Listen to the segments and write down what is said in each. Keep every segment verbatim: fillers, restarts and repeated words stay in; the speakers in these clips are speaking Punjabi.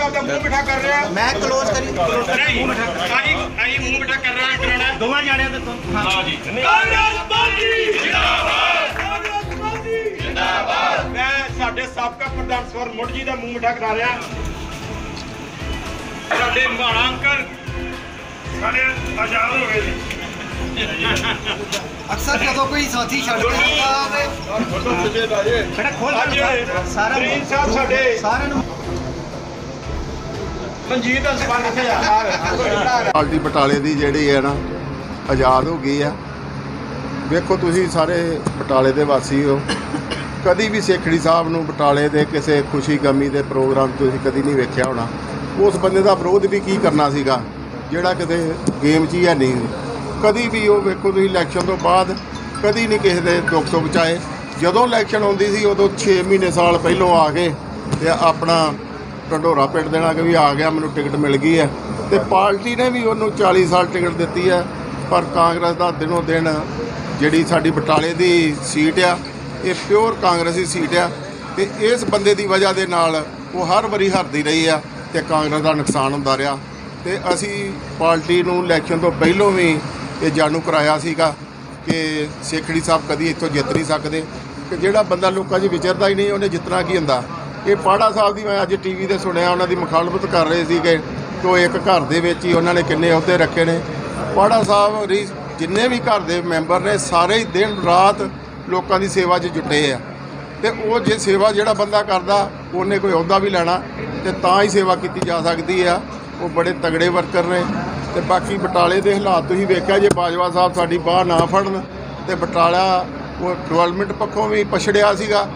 आपका मुंह मिठा कर रहे हैं। मैं क्लोज करी नहीं भाजी भाजी मुंह मिठा कर रहा है कराना दोवां जाने ते हां जी कांग्रेस पार्टी जिंदाबाद कांग्रेस पार्टी जिंदाबाद। मैं साडे साबका प्रधान स्वर मुड़ जी दा मुंह मिठा करा रहा साडे माणा अंकल साडे आजाद हो गए अक्सर जो कोई साथी छड़ के खड़ा खोल सारा साहब साडे सारे मंजीत ਦਾ ਸਵਾਲ ਕਿੱਥੇ ਆ ਪਾਰਟੀ ਬਟਾਲੇ ਦੀ ਜਿਹੜੀ ਹੈ ਨਾ ਆਜ਼ਾਦ ਹੋ ਗਈ ਆ। ਵੇਖੋ ਤੁਸੀਂ ਸਾਰੇ ਬਟਾਲੇ ਦੇ ਵਾਸੀ ਹੋ, ਕਦੀ ਵੀ ਸੇਖੜੀ ਸਾਹਿਬ ਨੂੰ ਬਟਾਲੇ ਦੇ ਕਿਸੇ ਖੁਸ਼ੀ ਗਮੀ ਦੇ ਪ੍ਰੋਗਰਾਮ ਤੁਸੀਂ ਕਦੀ ਨਹੀਂ ਵੇਖਿਆ ਹੋਣਾ। ਉਸ ਬੰਦੇ ਦਾ ਵਿਰੋਧ ਵੀ ਕੀ ਕਰਨਾ ਸੀਗਾ ਜਿਹੜਾ ਕਿਤੇ ਗੇਮ 'ਚ ਹੀ ਹੈ ਨਹੀਂ। ਕਦੀ ਵੀ ਉਹ ਵੇਖੋ ਤੁਸੀਂ ਇਲੈਕਸ਼ਨ ਤੋਂ ਬਾਅਦ ਕਦੀ ਨਹੀਂ ਕਿਸੇ ਦੇ ਦੁੱਖ ਤੋਂ ਬਚਾਏ। ਜਦੋਂ ਇਲੈਕਸ਼ਨ ਆਉਂਦੀ ਸੀ ਉਦੋਂ ਛੇ ਮਹੀਨੇ ਸਾਲ ਪਹਿਲੋਂ ਆ ਕੇ ਤੇ ਆਪਣਾ ਢੰਡੋਰਾ ਪਿੰਡ ਦੇਣਾ ਕਿ ਵੀ ਆ ਗਿਆ ਮੈਨੂੰ ਟਿਕਟ ਮਿਲ ਗਈ ਹੈ। ਤੇ ਪਾਰਟੀ ਨੇ ਵੀ ਉਹਨੂੰ ਚਾਲੀ ਸਾਲ ਟਿਕਟ ਦਿੱਤੀ ਹੈ। ਪਰ ਕਾਂਗਰਸ ਦਾ ਦਿਨੋਂ ਦਿਨ ਜਿਹੜੀ ਸਾਡੀ ਬਟਾਲੇ ਦੀ ਸੀਟ ਆ ਇਹ ਪਿਓਰ ਕਾਂਗਰਸੀ ਸੀਟ ਆ ਤੇ ਇਸ ਬੰਦੇ ਦੀ ਵਜ੍ਹਾ ਦੇ ਨਾਲ ਉਹ ਹਰ ਵਾਰੀ ਹਾਰਦੀ ਰਹੀ ਆ ਤੇ ਕਾਂਗਰਸ ਦਾ ਨੁਕਸਾਨ ਹੁੰਦਾ ਰਿਹਾ। ਤੇ ਅਸੀਂ ਪਾਰਟੀ ਨੂੰ ਇਲੈਕਸ਼ਨ ਤੋਂ ਪਹਿਲੋਂ ਵੀ ਇਹ ਜਾਣੂ ਕਰਾਇਆ ਸੀਗਾ ਕਿ ਸੇਖੜੀ ਸਾਹਿਬ ਕਦੀ ਇੱਥੋਂ ਜਿੱਤ ਨਹੀਂ ਸਕਦੇ ਕਿ ਜਿਹੜਾ ਬੰਦਾ ਲੋਕਾਂ 'ਚ ਵਿਚਰਦਾ ਹੀ ਨਹੀਂ ਉਹਨੇ ਜਿੱਤਣਾ ਕੀ ਹੁੰਦਾ। ਇਹ ਪਾੜਾ ਸਾਹਿਬ ਦੀ ਮੈਂ ਅੱਜ ਟੀ ਵੀ 'ਤੇ ਸੁਣਿਆ ਉਹਨਾਂ ਦੀ ਮੁਖਾਲਫਤ ਕਰ ਰਹੇ ਸੀਗੇ ਕਿ ਉਹ ਇੱਕ ਘਰ ਦੇ ਵਿੱਚ ਹੀ ਉਹਨਾਂ ਨੇ ਕਿੰਨੇ ਅਹੁਦੇ ਰੱਖੇ ਨੇ। ਪਾੜਾ ਸਾਹਿਬ ਰੀ ਜਿੰਨੇ ਵੀ ਘਰ ਦੇ ਮੈਂਬਰ ਨੇ ਸਾਰੇ ਹੀ ਦਿਨ ਰਾਤ ਲੋਕਾਂ ਦੀ ਸੇਵਾ 'ਚ ਜੁਟੇ ਆ ਤੇ ਉਹ ਜੇ ਸੇਵਾ ਜਿਹੜਾ ਬੰਦਾ ਕਰਦਾ ਉਹਨੇ ਕੋਈ ਅਹੁਦਾ ਵੀ ਲੈਣਾ ਤੇ ਤਾਂ ਹੀ ਸੇਵਾ ਕੀਤੀ ਜਾ ਸਕਦੀ ਆ। ਉਹ ਬੜੇ ਤਗੜੇ ਵਰਕਰ ਨੇ ਤੇ ਬਾਕੀ ਬਟਾਲੇ ਦੇ ਹਾਲਾਤ ਤੁਸੀਂ ਵੇਖਿਆ ਜੇ ਬਾਜਵਾ ਸਾਹਿਬ ਸਾਡੀ ਬਾਹ ਨਾ ਫੜਨ ਤੇ ਬਟਾਲਾ ਉਹ ਡਿਵੈਲਪਮੈਂਟ ਪੱਖੋਂ ਵੀ ਪਛੜਿਆ ਸੀਗਾ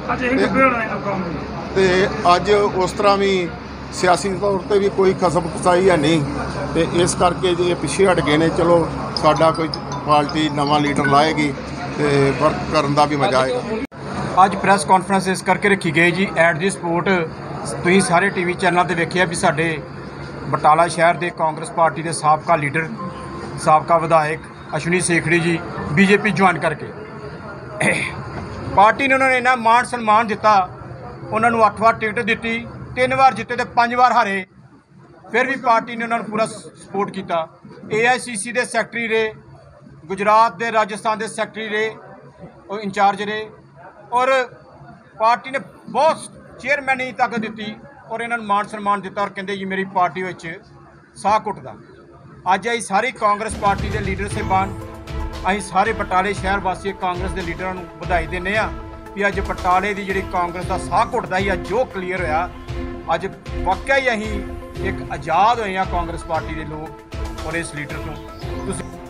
ਤੇ ਅੱਜ ਉਸ ਤਰ੍ਹਾਂ ਵੀ ਸਿਆਸੀ ਤੌਰ ਤੇ ਵੀ ਕੋਈ ਖਸਮ ਖਸਾਈ ਹੈ ਨਹੀਂ ਤੇ ਇਸ ਕਰਕੇ ਜੇ ਪਿੱਛੇ ਹਟ ਗਏ ਨੇ। ਚਲੋ ਸਾਡਾ ਕੋਈ ਪਾਰਟੀ ਨਵਾਂ ਲੀਡਰ ਲਾਏਗੀ ਤੇ ਵਰਕ ਕਰਨ ਦਾ ਵੀ ਮਜ਼ਾ ਆਏਗਾ। ਅੱਜ ਪ੍ਰੈਸ ਕਾਨਫਰੰਸ ਇਸ ਕਰਕੇ ਰੱਖੀ ਗਈ ਜੀ ਐਟ ਦੀ ਸਪੋਰਟ ਤੁਸੀਂ ਸਾਰੇ ਟੀ ਵੀ ਚੈਨਲਾਂ 'ਤੇ ਵੇਖਿਆ ਵੀ ਸਾਡੇ ਬਟਾਲਾ ਸ਼ਹਿਰ ਦੇ ਕਾਂਗਰਸ ਪਾਰਟੀ ਦੇ ਸਾਬਕਾ ਲੀਡਰ ਸਾਬਕਾ ਵਿਧਾਇਕ ਅਸ਼ਵਨੀ ਸੇਖੜੀ ਜੀ ਬੀਜੇਪੀ ਜੁਆਇਨ ਕਰਕੇ ਪਾਰਟੀ ਨੇ ਉਹਨਾਂ ਨੇ ਇੰਨਾ ਮਾਣ ਸਨਮਾਨ ਦਿੱਤਾ। ਉਹਨਾਂ ਨੂੰ ਅੱਠ ਵਾਰ ਟਿਕਟ ਦਿੱਤੀ, ਤਿੰਨ ਵਾਰ ਜਿੱਤੇ ਤੇ ਪੰਜ ਵਾਰ ਹਾਰੇ, ਫਿਰ ਵੀ ਪਾਰਟੀ ਨੇ ਉਹਨਾਂ ਨੂੰ ਪੂਰਾ ਸਪੋਰਟ ਕੀਤਾ। ਏ ਆਈ ਸੀ ਸੀ ਦੇ ਸੈਕਟਰੀ ਰਹੇ, ਗੁਜਰਾਤ ਦੇ ਰਾਜਸਥਾਨ ਦੇ ਸੈਕਟਰੀ ਰਹੇ, ਉਹ ਇੰਚਾਰਜ ਰਹੇ ਔਰ ਪਾਰਟੀ ਨੇ ਬਹੁਤ ਚੇਅਰਮੈਨ ਤੱਕ ਦਿੱਤੀ ਔਰ ਇਹਨਾਂ ਨੂੰ ਮਾਣ ਸਨਮਾਨ ਦਿੱਤਾ ਔਰ ਕਹਿੰਦੇ ਜੀ ਮੇਰੀ ਪਾਰਟੀ ਵਿੱਚ ਸਾਹ ਘੁੱਟਦਾ। ਅੱਜ ਅਸੀਂ ਸਾਰੀ ਕਾਂਗਰਸ ਪਾਰਟੀ ਦੇ ਲੀਡਰ ਸਾਹਿਬਾਨ ਅਸੀਂ ਸਾਰੇ ਬਟਾਲੇ ਸ਼ਹਿਰ ਵਾਸੀ ਕਾਂਗਰਸ ਦੇ ਲੀਡਰਾਂ ਨੂੰ ਵਧਾਈ ਦਿੰਦੇ ਹਾਂ ਵੀ ਅੱਜ ਬਟਾਲੇ ਦੀ ਜਿਹੜੀ ਕਾਂਗਰਸ ਦਾ ਸਾਹ ਘੁੱਟਦਾ ਹੀ ਅੱਜ ਜੋ ਕਲੀਅਰ ਹੋਇਆ। ਅੱਜ ਵਾਕਿਆ ਹੀ ਅਸੀਂ ਇੱਕ ਆਜ਼ਾਦ ਹੋਏ ਹਾਂ ਕਾਂਗਰਸ ਪਾਰਟੀ ਦੇ ਲੋਕ ਔਰ ਇਸ ਲੀਡਰ ਤੋਂ। ਤੁਸੀਂ